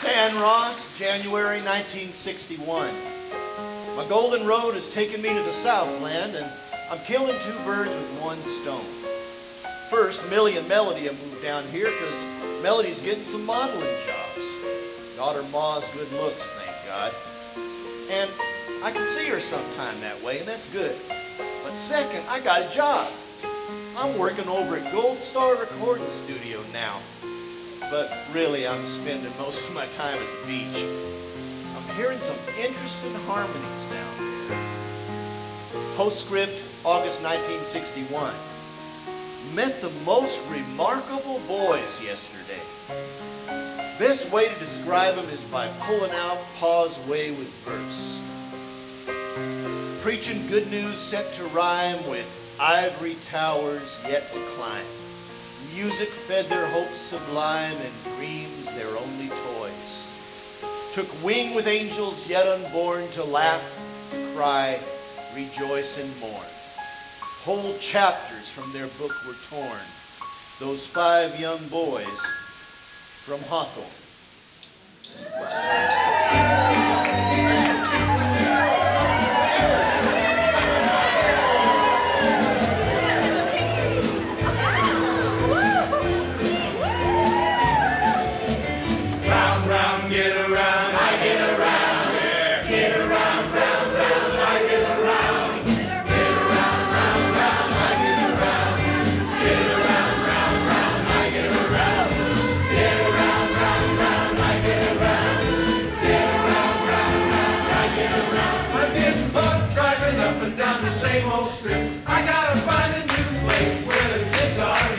Stan Ross, January 1961. My golden road has taken me to the Southland, and I'm killing two birds with one stone. First, Millie and Melody have moved down here because Melody's getting some modeling jobs. Daughter Ma's good looks, thank God. And I can see her sometime that way, and that's good. But second, I got a job. I'm working over at Gold Star Recording Studio now. But really, I'm spending most of my time at the beach. I'm hearing some interesting harmonies down there. Postscript, August 1961. Met the most remarkable boys yesterday. Best way to describe them is by pulling out Pa's way with verse. Preaching good news set to rhyme with ivory towers yet to climb. Music fed their hopes sublime and dreams their only toys. Took wing with angels yet unborn to laugh, to cry, rejoice and mourn. Whole chapters from their book were torn. Those 5 young boys from Hawthorne. I gotta find a new place where the kids are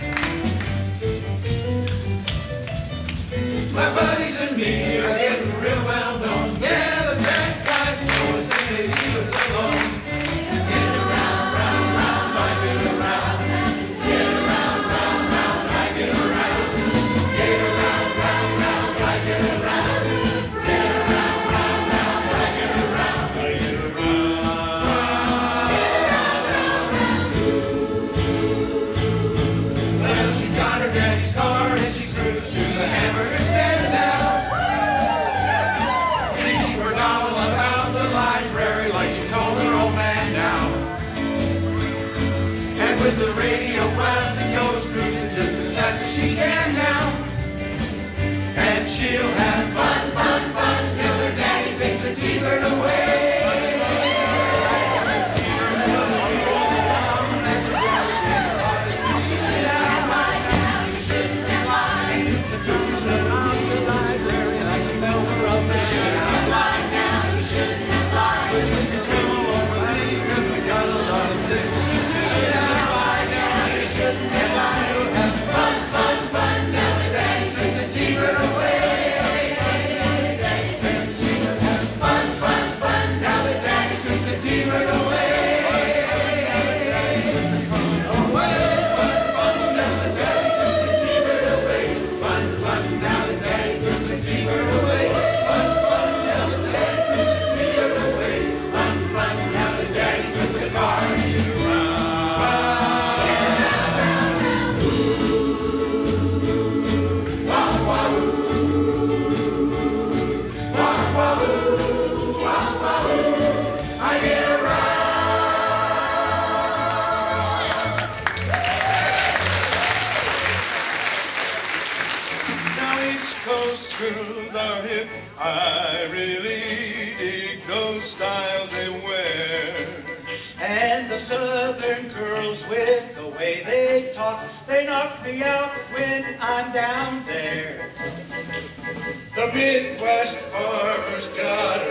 here. My buddies and me are getting real well known. Yeah, the bad guys know us and they leave us alone. Get around, round, round, I get around. Get around, round, round, I get around. Get around, round, round, I get around. Get around, round, round, I get around. I get around. Daddy's car and she's cruising to the hamburger stand now. She forgot all about the library like she told her old man now. And with the radio blasting goes cruising just as fast as she can now. And she'll have fun, fun, fun till her daddy takes the T-bird away. I really dig those styles they wear. And the southern girls with the way they talk, they knock me out when I'm down there. The Midwest farmers got